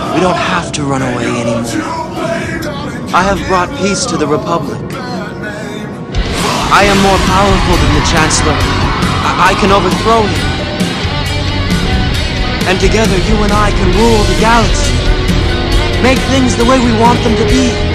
We don't have to run away anymore. I have brought peace to the Republic. I am more powerful than the Chancellor. I can overthrow him. And together, you and I can rule the galaxy. Make things the way we want them to be.